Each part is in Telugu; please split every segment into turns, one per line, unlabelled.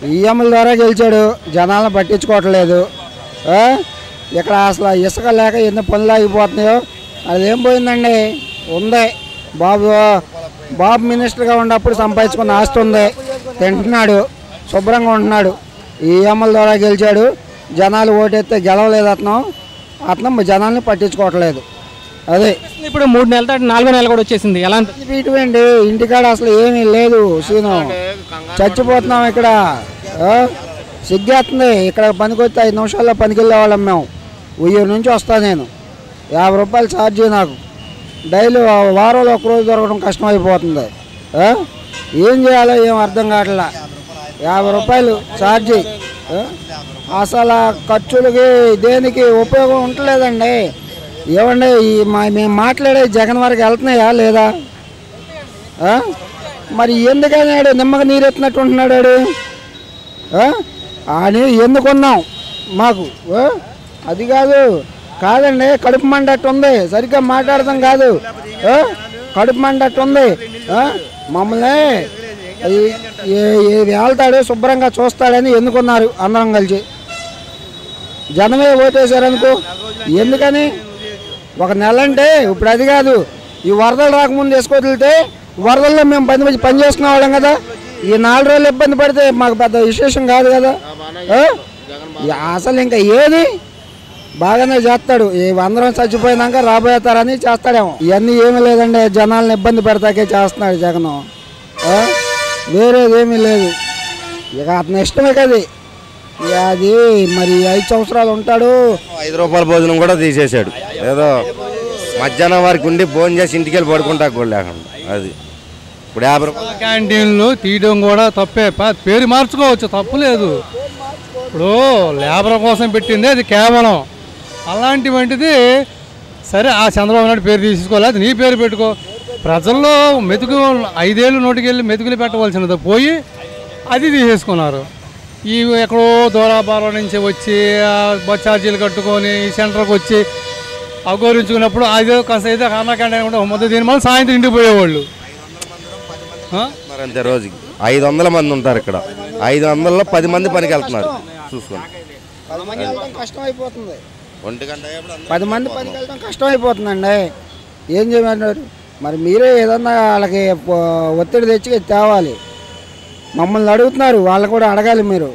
ఈఎంల ద్వారా గెలిచాడు, జనాలను పట్టించుకోవట్లేదు. ఇక్కడ అసలు ఇసుక లేక ఎన్ని పనులు ఆగిపోతున్నాయో అదేం పోయిందండి. ఉంది బాబు మినిస్టర్గా ఉన్నప్పుడు సంపాదించుకున్న ఆస్తి ఉంది, తింటున్నాడు, శుభ్రంగా ఉంటున్నాడు. ఈఎంల ద్వారా గెలిచాడు, జనాలు ఓటేస్తే గెలవలేదు. అతను జనాల్ని పట్టించుకోవట్లేదు. అదే
ఇప్పుడు 3 నెలల తర్వాత 4వ నెల కూడా వచ్చేసింది. ఎలా
ఇటువంటి ఇంటికాడ అసలు ఏమీ లేదు సీను, చచ్చిపోతున్నాం ఇక్కడ. సిగ్గేస్తుంది. ఇక్కడ పనికి వస్తే 5 నిమిషాల్లో పనికి వెళ్ళేవాళ్ళం మేము. ఉయ్యూరు నుంచి వస్తాను నేను, 50 రూపాయలు ఛార్జీ నాకు. డైలీ వారంలో ఒకరోజు దొరకడం కష్టమైపోతుంది. ఏం చేయాలో ఏం అర్థం కావట్లా. 50 రూపాయలు ఛార్జీ అసలు ఖర్చులకి దేనికి ఉపయోగం ఉండలేదండి. ఏమండి మేము మాట్లాడే జగన్ వరకు వెళ్తున్నాయా లేదా? మరి ఎందుకని నిమ్మక నీరు ఎత్తినట్టు ఉంటున్నాడు. అని ఎందుకున్నాం మాకు అది కాదండి. కడుపు మండట్టు ఉంది, సరిగ్గా మాట్లాడతాం కాదు. కడుపు మండట్టు ఉంది. మమ్మల్ని వెళ్తాడు, శుభ్రంగా చూస్తాడని ఎందుకున్నారు అందరం కలిసి. జనమే ఓటేశారనుకో. ఎందుకని? 1 నెల అంటే ఇప్పుడు అది కాదు. ఈ వరదలు రాకముందు వేసుకోవదిలితే వరదల్లో మేము పని చేసుకునే వాళ్ళం కదా. ఈ 4 రోజులు ఇబ్బంది పడితే మాకు పెద్ద విశేషం కాదు కదా. అసలు ఇంకా ఏది బాగానే చేస్తాడు. అందరం చచ్చిపోయినాక రాబోయేతారని చేస్తాడేమో. ఇవన్నీ ఏమీ లేదండి, జనాలను ఇబ్బంది పెడతాకే చేస్తున్నాడు జగన్. వేరేదేమీ లేదు. ఇక అతని ఇష్టమే కదా అది. మరి 5 సంవత్సరాలు ఉంటాడు.
5 రూపాయల భోజనం కూడా తీసేశాడు. ఏదో మధ్యాహ్నం వారికి ఉండి భోజనం చేసి ఇంటికి వెళ్ళి పడుకుంటా కూడా లేకుండా. అది ఇప్పుడు 50 రూపాయల
క్యాంటీన్లు తీయడం కూడా తప్పే. పేరు మార్చుకోవచ్చు, తప్పు లేదు. ఇప్పుడు లేబర్ కోసం పెట్టింది అది కేవలం. అలాంటివంటిది సరే, ఆ చంద్రబాబు నాయుడు పేరు తీసుకోవాలి, అది నీ పేరు పెట్టుకో. ప్రజల్లో మెతుకు 5 ఏళ్ళు నోటికి వెళ్ళి మెతుకులు పెట్టవలసినది పోయి అది తీసేసుకున్నారు. ఈ ఎక్కడో దూరాభారం నుంచి వచ్చి బస్ ఛార్జీలు కట్టుకొని ఈ సెంటర్కి వచ్చి అగౌరించుకున్నప్పుడు అదే కాస్త అయితే అన్నకంటే కూడా మొదటి దీని మళ్ళీ సాయంత్రం ఇంటికి పోయేవాళ్ళు.
అంతే రోజుకి 500 మంది ఉంటారు ఇక్కడ. 500లో 10 మంది పనికి వెళ్తున్నారు. చూసుకోండి,
కష్టం అయిపోతుంది. 10 మంది పనికి వెళ్ళడం కష్టం అయిపోతుందండి. ఏం చేయమంటారు? మరి మీరే ఏదన్నా వాళ్ళకి ఒత్తిడి తెచ్చి తేవాలి. మమ్మల్ని అడుగుతున్నారు, వాళ్ళు కూడా అడగాలి మీరు.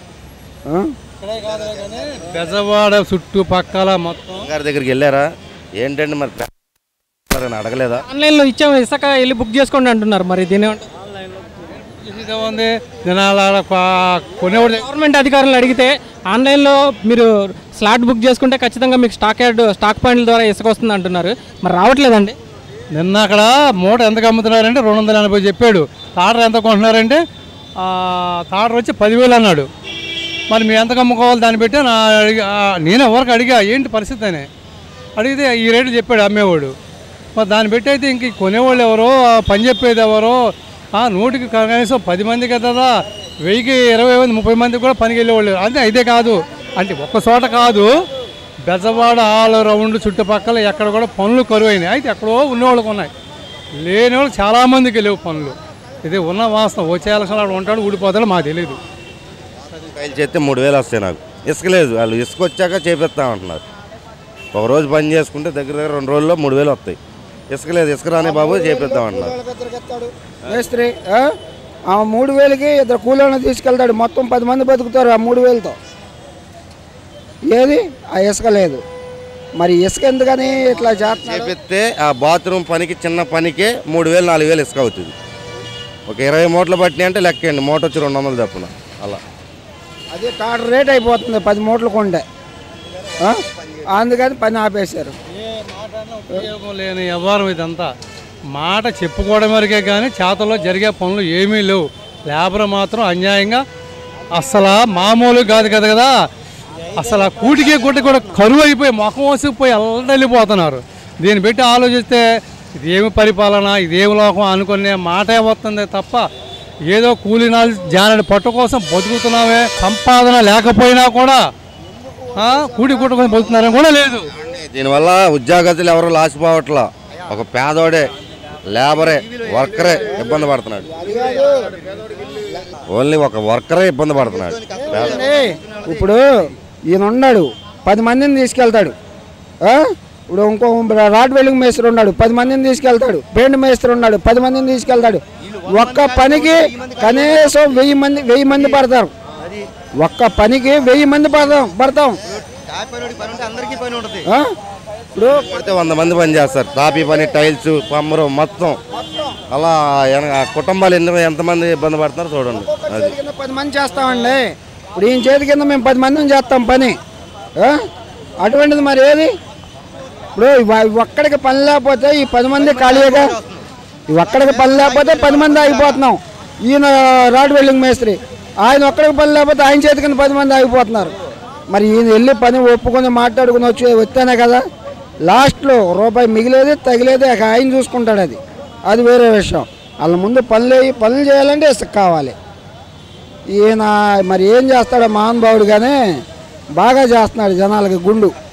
బెజవాడ చుట్టుపక్కల మొత్తం
గారి దగ్గరికి వెళ్ళారా ఏంటండి? మరి అడగలేదా?
ఆన్లైన్లో ఇచ్చాము, ఇసుక వెళ్ళి బుక్ చేసుకోండి అంటున్నారు. మరి దీని
ఉంది జనాల కొనేవాడు.
గవర్నమెంట్ అధికారులు అడిగితే ఆన్లైన్లో మీరు స్లాట్ బుక్ చేసుకుంటే ఖచ్చితంగా మీకు స్టాక్ పాయింట్ల ద్వారా ఇసుక వస్తుంది అంటున్నారు. మరి రావట్లేదండి.
నిన్న అక్కడ మూట ఎంతకు అమ్ముతున్నారంటే 280 చెప్పాడు. తాడర్ ఎంత కొంటున్నారంటే తాడర్ వచ్చి 10,000 అన్నాడు. మరి మీరు ఎంతకు అమ్ముకోవాలి దాన్ని బట్టి నేను ఎవరికి అడిగా ఏంటి పరిస్థితి అని అడిగితే ఈ రేట్లు చెప్పాడు అమ్మేవాడు. మరి దాన్ని బట్టి అయితే ఇంక కొనేవాళ్ళు ఎవరో, పని చెప్పేది ఎవరో, 100కి కనీసం 10 మంది కదా, 1000కి 20 మంది 30 మంది కూడా పనికి వెళ్ళేవాళ్ళు. అంటే ఇదే కాదు అంటే ఒక్క చోట కాదు, బెజవాడ ఆల్ రౌండ్ చుట్టుపక్కల ఎక్కడ కూడా పనులు కరువైనాయి. అయితే ఎక్కడో ఉన్నవాళ్ళకి ఉన్నాయి, లేని వాళ్ళు చాలామందికి లేవు పనులు. ఇది ఉన్న వాస్తవం. వచ్చే ఎలక్షన్ అక్కడ ఉంటాడు, ఊడిపోతాడు, మాకు తెలియదు.
ఫైల్ చేస్తే 3000 వస్తాయి. నాకు ఇసుక లేదు, వాళ్ళు ఇసుక వచ్చాక చేపిస్తామంటున్నారు. ఒకరోజు పని చేసుకుంటే దగ్గర 2 రోజుల్లో 3000 వస్తాయి. ఇసుక లేదు, ఇసుక రానే బాబు చేపిద్దామంటున్నారు.
మేస్త్రి 3000కి 2 కూలీలను తీసుకెళ్తాడు. మొత్తం 10 మంది బతుకుతారు ఆ 3000తో. ఏది ఆ ఇసుక లేదు. మరి ఇసుక ఎందుకని ఇట్లా
చేపిస్తే ఆ బాత్రూమ్ పనికి చిన్న పనికే 3000 4000 ఇసుక అవుతుంది. ఒక 20 మూటలు పట్టినాయి అంటే లెక్కండి, మూట వచ్చి 200 తప్పున. అలా
అదే టాటర్ రేట్ అయిపోతుంది 10 మూటలు కొంటే. అందుకని పని ఆపేశారు.
ఉపయోగం లేని వ్యవహారం ఇదంతా. మాట చెప్పుకోవడం వరకే కానీ చేతల్లో జరిగే పనులు ఏమీ లేవు. లేబర్ మాత్రం అన్యాయంగా అసలు మామూలు కాదు కదా. అసలు కూటికి గుడ్డ కూడా కరువు అయిపోయి ముఖం వసిపోయి అల్లడిల్లిపోతున్నారు. దీన్ని పెట్టి ఆలోచిస్తే ఇదేమి పరిపాలన, ఇదేమి లోకం అనుకునే మాటే వస్తుంది తప్ప ఏదో కూలీనాలు జానడి పట్టు కోసం బతుకుతున్నామే, సంపాదన లేకపోయినా కూడా కూటి గుట్ట కోసం బతుకుతున్నారని కూడా లేదు.
దీనివల్ల ఉద్యోగస్తులు ఎవరు లాసిపోవట్లా. ఒక పేదోడే, లేబరే, వర్కరే ఇబ్బంది పడుతున్నాడు. ఓన్లీ ఒక వర్కరే ఇబ్బంది పడుతున్నాడు.
ఇప్పుడు ఈయన ఉన్నాడు 10 మందిని తీసుకెళ్తాడు. ఇప్పుడు ఇంకో రాడ్ వెల్డింగ్ మేస్త్రి ఉన్నాడు 10 మందిని తీసుకెళ్తాడు. పెయింట్ మేస్త్రి ఉన్నాడు 10 మందిని తీసుకెళ్తాడు. ఒక్క పనికి కనీసం 1000 మంది పడతారు. ఒక్క పనికి 1000 మంది పడతాం. ఇప్పుడు
పడితే 100 మంది పని చేస్తారు. టాపీ పని, టైల్స్, పమ్మరు మొత్తం అలా కుటుంబాలు ఎంతమంది ఇబ్బంది పడుతున్నారు చూడండి. అది
10 మంది చేస్తామండి. ఇప్పుడు ఈయన చేతి కింద మేము 10 మందిని చేస్తాం పని. అటువంటిది మరి ఏది? ఇప్పుడు ఒక్కడికి పని లేకపోతే ఈ 10 మంది ఖాళీగా, ఒక్కడికి పని లేకపోతే 10 మంది ఆగిపోతున్నాం. ఈయన రాడ్ వెల్డింగ్ మేస్త్రి, ఆయన ఒక్కడికి పని లేకపోతే ఆయన చేతి కింద 10 మంది ఆగిపోతున్నారు. మరి ఈయన వెళ్ళి పని ఒప్పుకొని మాట్లాడుకుని వస్తేనే కదా లాస్ట్లో రూపాయి మిగిలేది తగిలేది ఆయన చూసుకుంటాడు. అది వేరే విషయం. వాళ్ళ ముందు పనులు చేయాలంటే ఇసుక కావాలి. ఈయన మరి ఏం చేస్తాడో మహానుభావుడు కానీ బాగా చేస్తున్నాడు జనాలకి గుండు.